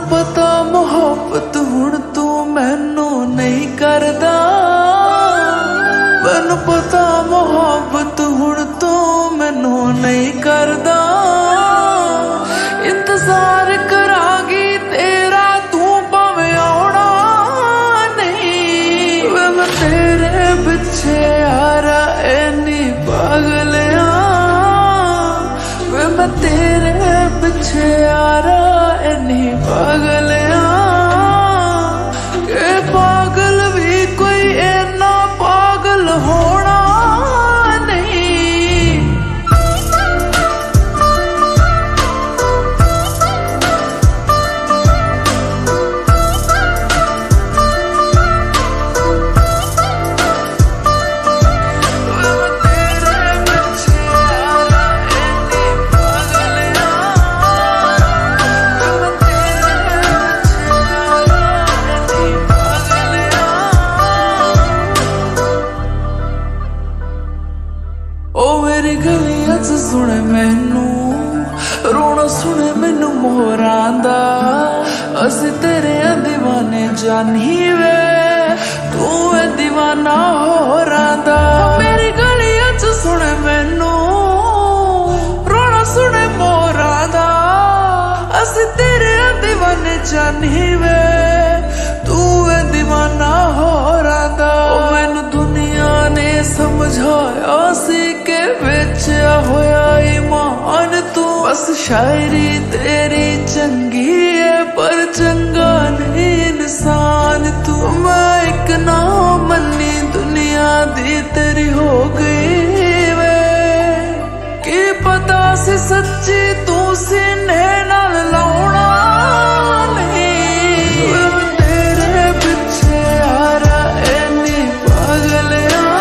पता मोहब्बत हुण तू मैनू नहीं करदा, मैनू पता मोहब्बत हुण तू मैनू नहीं करदा। इंतजार करांगी तेरा तू भावें आउणा नहीं। वे मैं तेरे पिछे यारा इन्नी पागल आं, वे मैं तेरे पिछे यारा इन्नी पागल आं के पागल भी कोई इन्ना पागल होना नहीं। ओ मेरी गलियां च सुने मैनू रोना, सुने मैनू मोहरां दा। असी तेरे दीवाने जानी वे, तू है दीवाना होरां दा। मेरी गलियां च सुने मैनू रोना, सुने मोहरां दा। असी तेरे दीवाने जानी वे, तू है दीवाना होरां दा। मैनू दुनिया ने समझाया सी के बेचा होया ईमान तू। बस शायरी तेरी चंगी है पर चंगा नहीं इंसान तू। मैं एक ना मन्नी दुनिया दी तेरी हो गई वे, की पता सी सच्ची तू सीने नाल लाउणा नहीं। तेरे पिछे यारा इन्नी पागल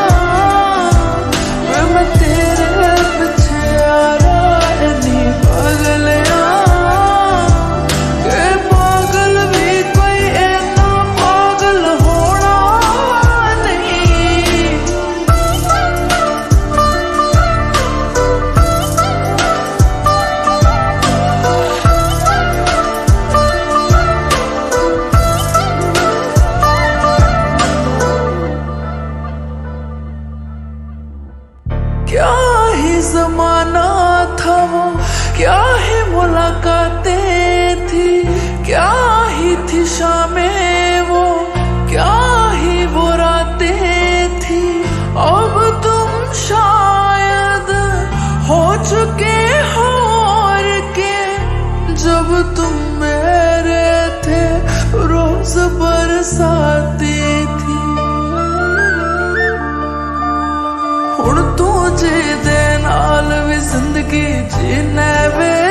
क्या ही जमाना था वो, क्या ही मुलाकातें थी, क्या ही थी शामें वो, क्या ही वो रातें थी। अब तुम शायद हो चुके हो और के, जब तुम मेरे थे रोज बरसाती थी। हुण तू जी दे नाल भी जिंदगी जीने वे,